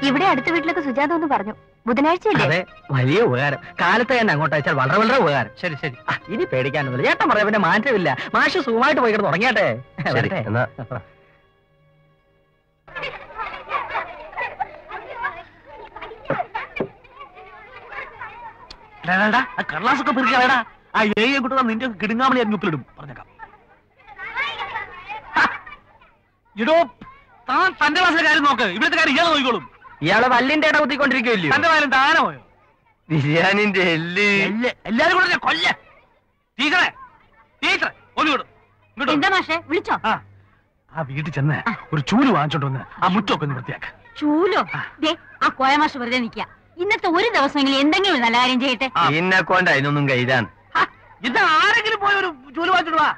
ഇവിടെ അടുത്ത വീട്ടിലൊക്കെ സുജാത ഒന്ന് പറഞ്ഞു. ബുധനാഴ്ചയല്ലേ? അതെ, വലിയ ഉപകാരം. കാലത്ത് തന്നെ അങ്ങോട്ട് അയച്ചാൽ വളരെ വളരെ ഉപകാരം. ശരി ശരി, ഇനി പേടിക്കാനൊന്നുമില്ല. ചേട്ടൻ പറയാം, പിന്നെ മാറ്റമില്ല. മാഷ് സുഖമായിട്ട് പോയി കിടന്ന് തുടങ്ങിയാട്ടെ. എന്നാ കടലാസൊക്കെ പെരുക്കാടാ. ആ ഏയെ കുട്ടികൾ നിന്റെ കിടുങ്ങാമണി അരിഞ്ഞുപ്പിലിടും. പറഞ്ഞേക്കാം. ഇടോ, താൻ തന്റെ ക്ലാസ്സിലെ കാര്യം നോക്ക്. ഇവിടുത്തെ കാര്യം ഇയാൾ നോക്കിക്കോളും. ഇയാളെ വല്ലിന്റെ ഇട കുത്തിക്കൊണ്ടിരിക്കുമല്ലോ. തന്റെ കാര്യം താനെ പോയോ? ബിരിയാണിന്റെ എല്ലാരും കൂടെ കൊല്ല. ടീച്ചറെ ടീച്ചറെ ഒന്നുകൂടും. എന്താ മാഷെ വിളിച്ചോ? ആ വീട്ടിൽ ചെന്ന് ഒരു ചൂല് വാങ്ങിച്ചോണ്ട് വന്ന് ആ മുറ്റൊക്കെ ഒന്ന് വൃത്തിയാക്ക. ചൂലോ? ആ കോയ മാഷ് വെറുതെ നിൽക്കുക. ഇന്നത്തെ ഒരു ദിവസമെങ്കിലും എന്തെങ്കിലും ഒരു നല്ല കാര്യം ചെയ്യട്ടെ. എന്നെ കൊണ്ട് അതിനൊന്നും കയ്യിലാണ്. ഇത് ആരെങ്കിലും പോയി ഒരു ചൂല് വാങ്ങിച്ചോണ്ട് വാ.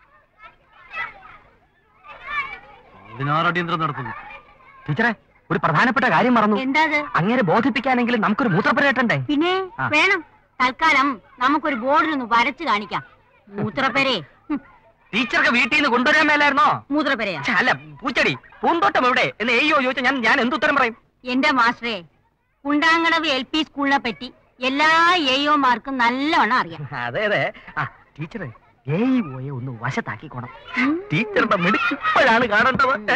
16 അടിയന്തരം നടത്തുന്നു. ടീച്ചറെ, ഒരു പ്രധാനപ്പെട്ട കാര്യം മറന്നു. എന്താ? അങ്ങനെ ബോധിപ്പിക്കാനെങ്കിലും നമുക്കൊരു മൂത്രപ്പുരയറ്റണ്ടേ? പിന്നെ വേണം. തൽക്കാലം നമുക്കൊരു ബോർഡിലൊന്ന് വരച്ചു കാണിക്കാം. മൂത്രപ്പേരെ ടീച്ചർക്ക് വീട്ടിൽ നിന്ന് കൊണ്ടുവരാൻ മേലായിരുന്നോ? മൂത്രപ്പേരയാ? അല്ല, പൂച്ചടി പൂന്തോട്ടം എവിടെ എന്ന് എയ്യോ ചോദിച്ചാൽ ഞാൻ എന്തുത്തരം പറയും? എന്റെ മാസ്റ്ററെ, കുണ്ടാങ്കടവ് LP സ്കൂളിനെ പറ്റി എല്ലാ ഏയോമാർക്കും നല്ലവണ്ണം അറിയാം. അതെ അതെ. ടീച്ചറെ, പോയെ ഒന്ന് വശത്താക്കിക്കോണം. ടീച്ചറുടെ മിടുക്കിപ്പോഴാണ് കാണേണ്ടത്.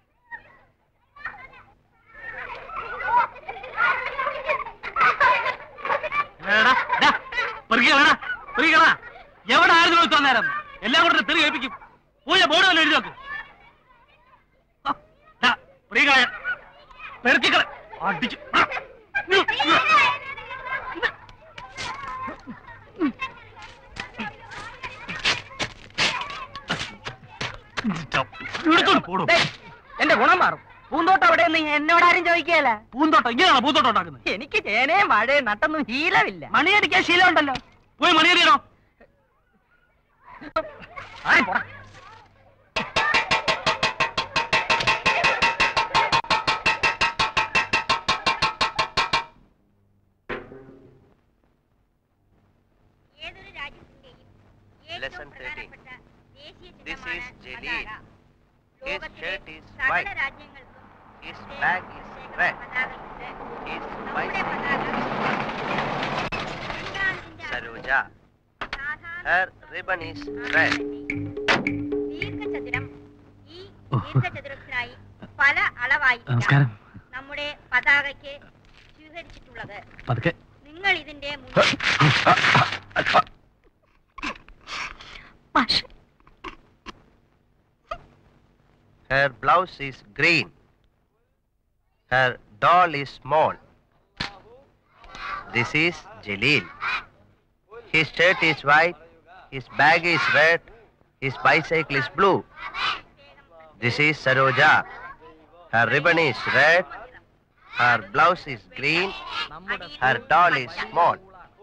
എവിടെ ആയിരുന്നു ഇത്ര നേരം? എല്ലാം കൂടെ തെറി കേൾപ്പിക്കും. പൂജ ബോർഡ് വല്ല എഴുതി നോക്ക്. പെറുക്കിക്കളെ അടിച്ചു. എന്റെ ഗുണം മാറും. പൂന്തോട്ടം അവിടെ എന്നോടാരും ചോദിക്കുകയല്ല. പൂന്തോട്ടം ഇങ്ങനെയാണോ പൂന്തോട്ടം ഉണ്ടാക്കുന്നത്? എനിക്ക് ചേനയും മഴയും നട്ടൊന്നും ശീലമില്ല. മണിയടിക്കാൻ ശീലമുണ്ടല്ലോ. പോയി മണിയടിയണോ? Lesson 13. This is Jalil. His shirt is white. His bag is red. His bicycle is Saroja. Her ribbon is red. പല അളവായിരിക്കാം നമ്മുടെ പതാകയ്ക്ക് സ്വീകരിച്ചിട്ടുള്ളത്. നിങ്ങൾ ഇതിന്റെ Her blouse is green. Her doll is small. This is Jalil. His shirt is white. His bag is red. His bicycle is blue. This is Saroja. Her ribbon is red. Her blouse is green. Her doll is small.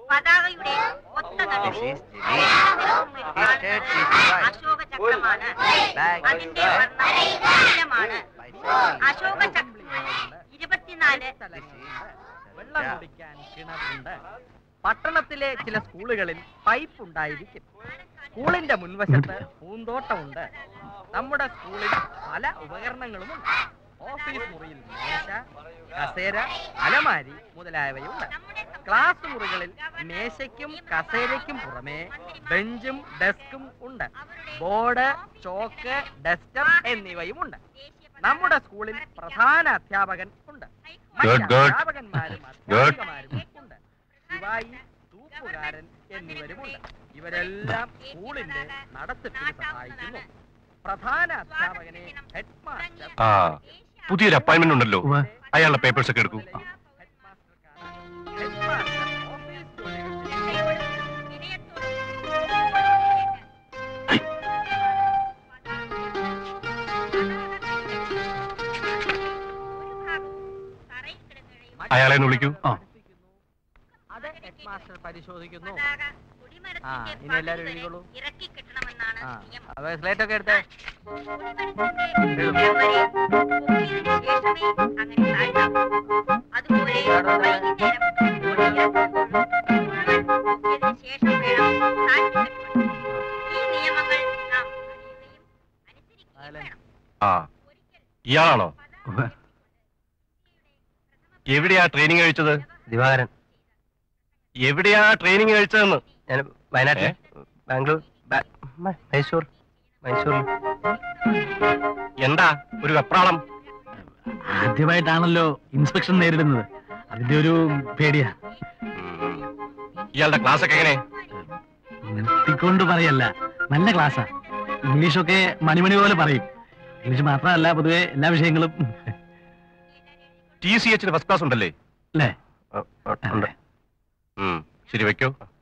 This is Jalil. His shirt is white. Bag is red. വെള്ളം കുടിക്കാൻ കിണറുണ്ട്. പട്ടണത്തിലെ ചില സ്കൂളുകളിൽ pipe ഉണ്ടായിരിക്കും. സ്കൂളിന്റെ മുൻവശത്ത് പൂന്തോട്ടമുണ്ട്. നമ്മുടെ സ്കൂളിൽ പല ഉപകരണങ്ങളുമുണ്ട്. ഓഫീസ് മുറിയിൽ മേശ, കസേര, അലമാരി മുതലായവയുണ്ട്. ക്ലാസ് മുറികളിൽ മേശയ്ക്കും കസേരയ്ക്കും പുറമെ ബെഞ്ചും ഡെസ്കും ഉണ്ട്. ബോർഡ്, ചോക്ക്, ഡസ്റ്റർ എന്നിവയുമുണ്ട്. നമ്മുടെ സ്കൂളിൽ പ്രധാന അധ്യാപകൻ ഉണ്ട്. അധ്യാപകന്മാരും അധ്യാപികമാരും ഉണ്ട്. ശിവായി, തൂപ്പുകാരൻ എന്നിവരുമുണ്ട്. ഇവരെല്ലാം സ്കൂളിന്റെ നടത്തിപ്പിന് സഹായിക്കുന്നു. പ്രധാന അധ്യാപകനെ ഹെഡ് മാസ്റ്റർ. പുതിയൊരു അപ്പോയിന്റ്മെന്റ് ഉണ്ടല്ലോ, അയാളുടെ പേപ്പേഴ്സ് ഒക്കെ എടുക്കൂ. അയാളെ ഒന്ന് വിളിക്കൂ. അത് ഹെഡ് മാസ്റ്റർ പരിശോധിക്കുന്നു. ഇനി എല്ലാവരും എഴുതിക്കോളൂ. സ്ലേറ്റ് ഒക്കെ എടുത്തേ. ഇയാളാണോ? എവിടെയാ ട്രെയിനിങ് കഴിച്ചത്? ദിവാകരൻ. എവിടെയാ ട്രെയിനിങ് കഴിച്ചതെന്ന്? ഞാൻ വയനാട്ടിൽ, ബാംഗ്ലൂർ, മൈസൂർ. മൈസൂരിൽ. എന്താ ഒരു വെപ്രാളം? ആദ്യമായിട്ടാണല്ലോ ഇൻസ്പെക്ഷൻ നേരിടുന്നത്, അതിന്റെ ഒരു പേടിയാ. ഇയാളുടെ ക്ലാസ് ഒക്കെ എങ്ങനെ? നിർത്തിക്കൊണ്ട് പറയല്ല, നല്ല ക്ലാസ്സാ. ഇംഗ്ലീഷൊക്കെ മണിമണി പോലെ പറയും. ഇംഗ്ലീഷ് മാത്രമല്ല, പൊതുവെ എല്ലാ വിഷയങ്ങളും. TCH ഫസ്റ്റ് ക്ലാസ് ഉണ്ടല്ലേ? അല്ലേ? ഉണ്ട്. ശരി, വെക്കോ.